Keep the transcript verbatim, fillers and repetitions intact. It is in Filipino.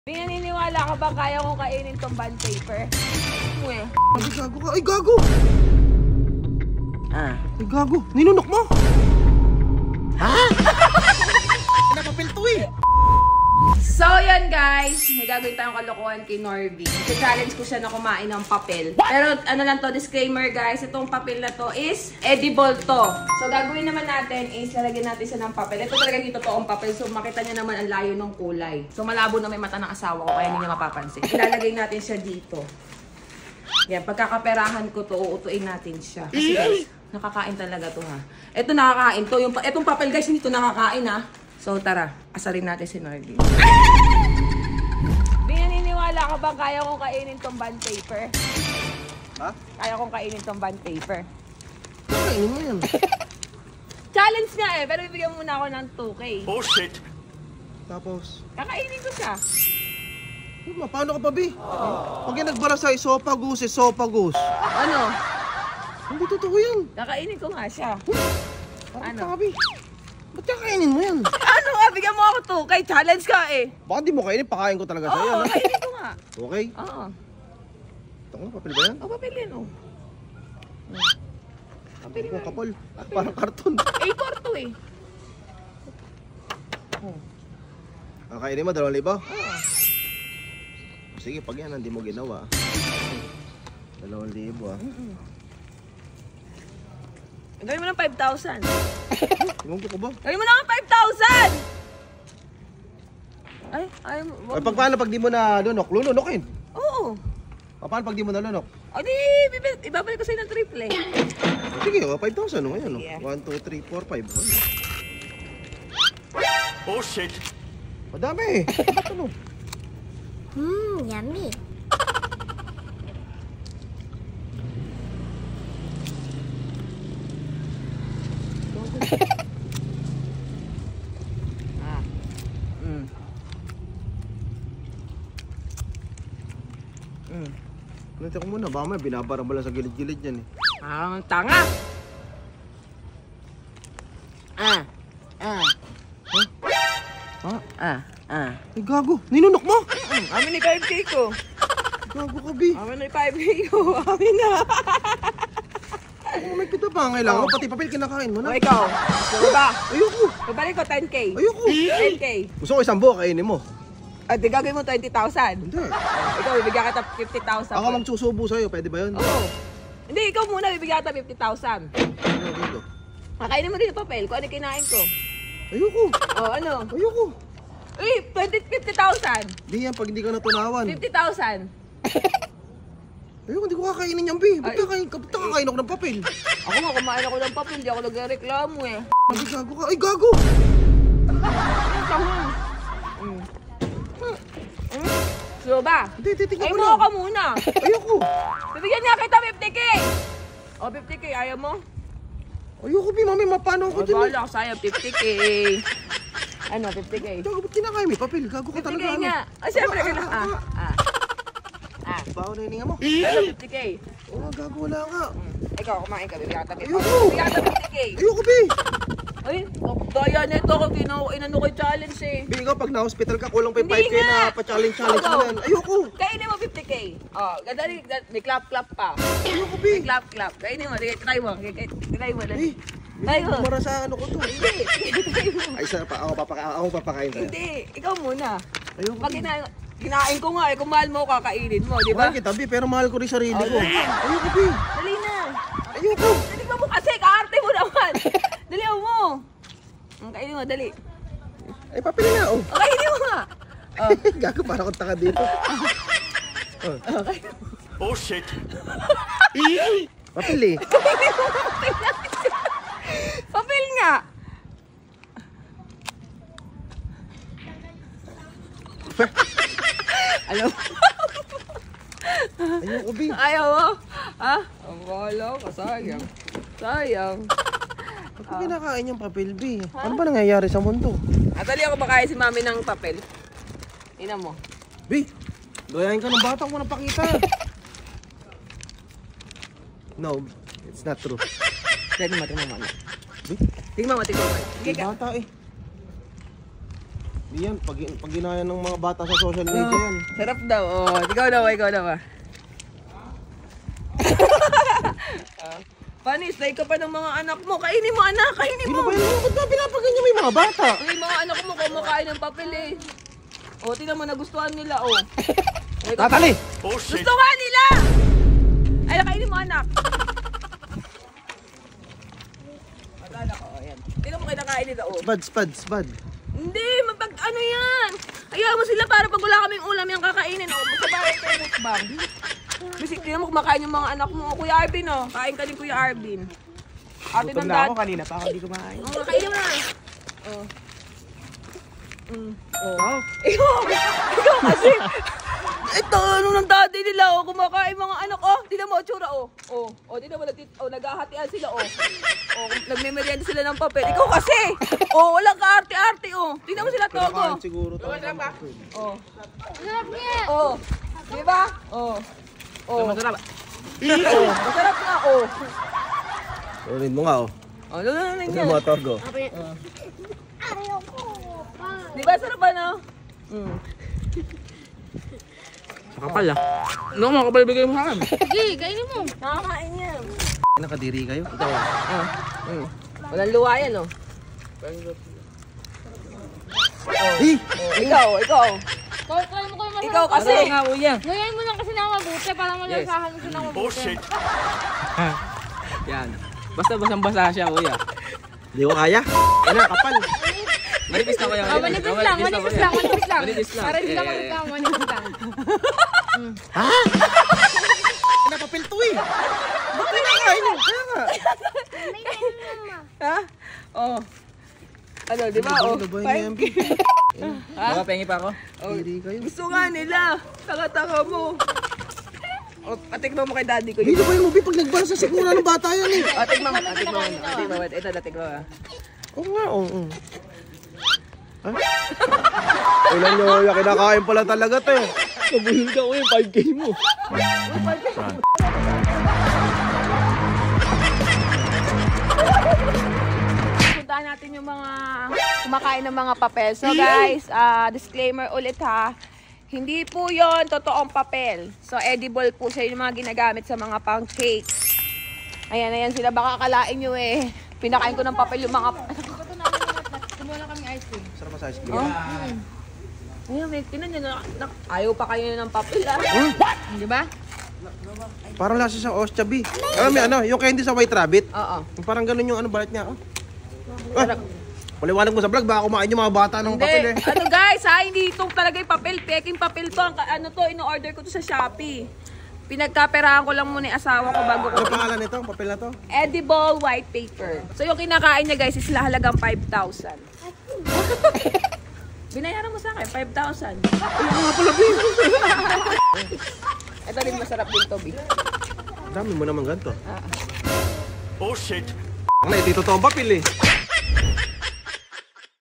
Naniniwala ka ba kaya kong kainin tong bond paper? Uwe. Ay, gago ka. Ay, gago! Ah. Ay, gago. Ninunok mo! Ha? Napapil to eh! So, yan guys. May gagawin tayong kalokohan kay Norby. I-challenge ko siya na kumain ng papel. Pero ano lang to, disclaimer guys. Itong papel na to is edible to. So, gagawin naman natin is lalagyan natin siya ng papel. Ito talaga yung totoong papel. So, makita niya naman ang layo ng kulay. So, malabo na may mata ng asawa ko kaya hindi niya mapapansin. Ilalagay natin siya dito. Yan, pagkakaperahan ko to, uutuin natin siya. Kasi guys, nakakain talaga to ha. Ito nakakain to. Yung, itong papel guys, hindi to nakakain ha. So tara, asarin natin si Norby. Di naniniwala ka ba kaya kong kainin tong bond paper? Ha? Kaya kong kainin tong bond paper. Kainin mo yan. Challenge nga eh, pero bibigyan muna ako ng two K. Oh shit! Tapos, Kakainin ko siya. oh, paano ka pa, Bi? Pag yan nagbara sa esophagus, esophagus. Ano? Hindi totoo yan. Kakainin ko nga siya. Ano? Ano? Ka, Bi? Ba't kakainin mo yan? Ano nga, bigyan mo ako two K. Challenge ka eh. Baka di mo kainin, pakain ko talaga sa'yo. Oo, ano? kainin ko nga. Okay? Oo. Ito nga, papel ba yan? O, papel yan oh. Papel Ang yan. kapal. Parang karton. A four to eh. Kakainin mo, dalawang libo? Oo. Sige, pag yan, hindi mo ginawa. Dalawang libo ah. Gawin mo ng five thousand. Tumungko ko ba? Gawin mo na ng five thousand! Ay, ay, wag. Ay, pag paano pag di mo na lunok? Lununokin. Oo. Paano pag di mo na lunok? O di, bibi- ibabalik ko sa'yo ng triple eh. Sige, oh, five thousand oh, ngayon. Sige. one, two, three, four, five. Oh shit! Madami eh. Ano? Mmm, yummy. Ah. Mm. Mm. Kunti ko muna, baka may binabara mo lang sa gilid-gilid yan eh. Ang tanga! Ah. Ah. Huh? Ha? Ah. Ah. Ay, gago. Ninunok mo! Mm, amin ni five K ko. Gago ka, Bi. Amin ni five K ko. Amin na. Oh, may kita pa. Kailangan mo, pati papel kinakain mo O na. ikaw. Ano ba? Ayoko. Babalik ko ten K. Ayoko. ten K. Gusto ko isang buo, kainin mo. Ah, di gagawin mo twenty thousand. Hindi. Ikaw, bibigyan kita fifty thousand. Ako magsusubo sa'yo, pwede ba yun? Oo. Hindi, ikaw muna, bibigyan kita fifty thousand. Ano dito? Kakainin mo din yung papel kung ano yung kinain ko. Ayoko. O, ano? Ayoko. Uy, fifty thousand. Di yan, pag hindi ka natunawan. fifty thousand. Ayoko, hindi ko kakainin yan, Bi. Ba't Ay. kakain, ba't kakain ako ng papel? Ako nga, kumain ako ng papel, hindi ako nagreklamo eh. Ay, gago ka. Ay, gago! Tama. Mm. Mm. So ba? Hindi, titignan Ay, ko mo lang. ka muna. Ayoko. Bibigyan niya kita fifty K. O, fifty K, ayaw mo? Ayoko, Bi. Mami, mapano ako O, dyan? eh? bahala ako sa'yo, fifty K. Ano, fifty K? Gago, ba't kinakain mo? Papel, gago ka fifty K talaga. nga. ano? Ah, siyempre, Ah, kina... ah, Ah, ah. ah. Ah, Bawa na hininga mo. ano, fifty K? Oo, gago, wala nga. Ikaw, kumain ka, bibigyan kita fifty K. Ayoko. Bibigyan kita fifty K. Ayoko, Bi. Ay, daya na ito ako, inano ko yung challenge eh. Bi, ikaw, pag na-hospital ka, kulang pa yung Hindi five K nga. na pa-challenge-challenge mo Ikaw. yan. Ayoko. Kainin mo fifty K. Oh, gadali, may clap-clap pa. Ayoko, Bi. May clap-clap. Kainin mo, try mo. Try mo, Eh, dali. Try mo. Mara sa ano ko to. Hindi, try mo. Ay, sa pa, ako, papaka, ako papakain sa'yo. Hindi, ikaw muna. Ayoko, Pag Bi. kinain, kinain ko nga eh, kung mahal mo, kakainin mo, di ba? Mahal kita, Bi, pero mahal ko rin sarili Oh, ko. dali. Ayoko, Bi. Dali na. Ayoko. Dali mo kasi, kaarte mo naman. Dali mo. Ang kainin mo, dali. Ay, papel na, oh. O, kainin mo nga. Oh. Gago, parang akong taka dito. Oh, Okay. Oh shit! papel eh. Papel nga. Alam mo? Ayoko, Bi. Ayaw mo? Ha? Ang wala ka, sayang. Sayang. Ako kinakain yung papel, Bi. Ano ba nangyayari sa mundo? Atali ako makaya si mami ng papel. Tingnan mo. Bi, gayahin ka ng bata ko na pakita. No, it's not true. Tingnan mo, tingnan mo. Bi, Tingnan mo, tingnan mo. Sige yung ka. bata eh. Yan, pag, pag ginaya ng mga bata sa social media yan. Sarap daw. Oh, ikaw daw, ikaw daw ah. Panis, like ka pa ng mga anak mo. Kainin mo, anak. Kainin Sino mo. ba yan? Ba't ba pinapaganyan mo yung mga bata? Ay, mga anak mo kumakain ng papel eh. O, tingnan mo, nagustuhan nila, oh. Tatali! Oh shit! Gusto nga nila! Ay, nakainin mo, anak. At anak, oh, ayan. Tingnan mo kayo nakain nila, oh. Spad, spad, spad. Hindi, mapag, ano yan? Hayaan mo sila para pag wala kaming ulam yung kakainin, oh. Basta bakit kayo mukbang. Kasi tingnan mo kumakain yung mga anak mo. Kuya Arvin, oh. Kain ka din, Kuya Arvin. Ate ng dad. kanina pa ako di kumain. Oh, kainin mo na. Oh. Mm. Oh. Ikaw, ikaw kasi. Ito, ano ng daddy nila, oh, kumakain mga anak, oh, tignan mo, tsura, oh, oh, oh, tignan mo, nagtit- oh, naghahatian sila, oh, oh, nagmemeryenda sila ng papel, ikaw kasi, oh, walang ka-arte-arte, oh, tignan mo sila, Togo, Siguro to. oh, Sarap niya. oh, di ba, oh, oh, masarap, oh, masarap nga, oh, Ulit mo nga oh. oh, lulunin Ano niya, mga Togo? Ayoko pa. di ba, sarap ano, mm. Kapal ah. Ano mo, kapal bigay mo sa akin. Sige, kainin mo. Nakakain yan, Nakadiri kayo? ito, ah, mm. Walang luwa yan, oh, Eh! oh, ikaw, ikaw, Kaya kaya mo kayo masarap. ikaw kasi, Nga, kuya. Ngayon mo lang kasi na mabuti para malasahan mo siya ng Oh mabuti. shit! Yan. Basta basang-basa siya, kuya. Di ko kaya. Yan na, kapal. Manipis na kuya. Oh, manipis lang, manipis lang, manipis lang. Manipis lang. Para hindi ka Eh, magkakaw, manipis lang. Napapil to eh. Ba't kinakain mo? Kaya nga. ha? Oh. Ano, di ba? Oh, Ano ba fine. yan? Baka pengi pa ako. Oh, Diri kayo. gusto nga nila. Taka-taka mo. Oh, atikman mo kay daddy ko. Hindi ba yung movie pag nagbara sa sikmura ng bata yan eh? Atikman mo, atikman mo. Atikman mo. Ito, atikman mo. Oo nga, oo. oo. Ha? Ilan nyo, yung kinakain pala talaga to eh. Nabulol ka kuya, five K mo. Puntahan natin yung mga kumakain ng mga papel. So guys, ah, disclaimer ulit ha. Hindi po yon totoong papel. So edible po siya, yung mga ginagamit sa mga pang cakes. Ayan, ayan sila. Baka akalain nyo eh. Pinakain ko ng papel yung mga... Kumuha kami ice cream. Sarap sa ice cream. Oh? Ayan, may tinan nyo na, na, ayaw pa kayo ng papel ah. Di ba? Parang lasa sa Ostia B. Alam mo ano, yung candy sa White Rabbit. Oo. Parang ganun yung ano balat niya. Oh. Ah, paliwanag mo sa vlog, baka kumain yung mga bata ng papel eh. Hindi. Ano guys ha, hindi itong talaga yung papel. Peking papel to. Ang, ano to, ino-order ko to sa Shopee. Pinagkaperahan ko lang muna yung asawa ko bago ko. Ano pangalan nito, ang papel na to? Edible white paper. So yung kinakain niya guys is halagang five thousand. Binayaran mo sa akin, five thousand. Ito din masarap din to, B. Dami mo naman ganito. Oh shit! Ang na, ito totoong papel eh.